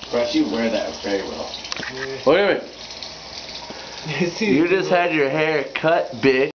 Bryce, you wear that very well. Wait a minute. You just had your hair cut, bitch.